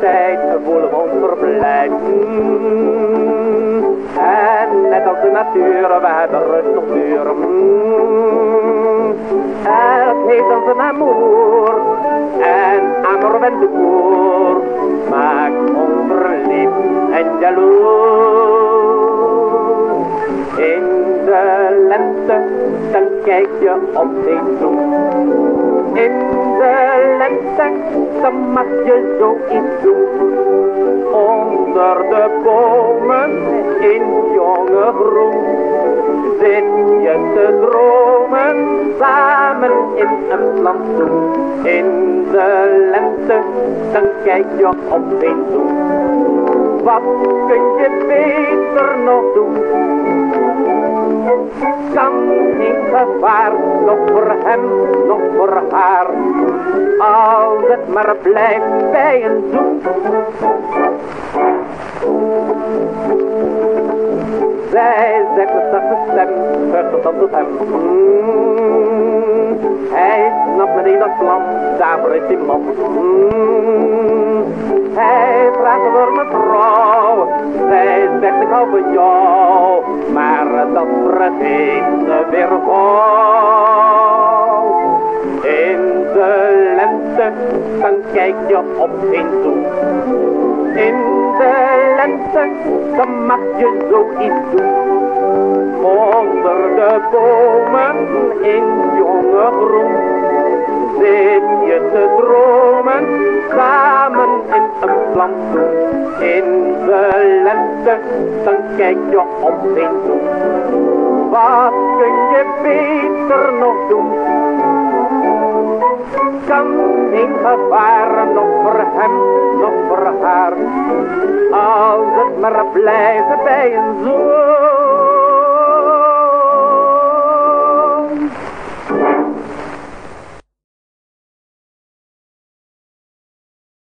tijd voelen we ons verblijf. En net als de natuur, we hebben rust op duur. Het heeft ons een amour, en amour bent de koer, maakt ons verliefd en jaloers. In de lente, dan kijk je op zee toe. In de lente, dan mag je zoiets doen. Onder de bomen, in jonge groen, zit je te dromen, samen in een plantsoen. In de lente, dan kijk je op zee toe. Wat kun je beter nog doen? Kan geen gevaar, nog voor hem, nog voor haar, als het maar blijft bij een zoen. Zij zegt met zachte stem, luistert tot hem. Hij snapt meteen dat plan, daarvoor is hij man. Hij vraagt voor mevrouw, zij zegt ik hou van jou, maar dat vergeet ze weer gauw. In de lente, dan kijk je op zee toe. In de lente, dan mag je zoiets doen. Onder de bomen, in jonge groen, zit je te dromen, samen in een plantsoen. In de lente, dan kijk je op zee toe. Wat kun je beter nog doen? Kan geen gevaar, nog voor hem, nog voor haar, als het maar blijft bij een zoen.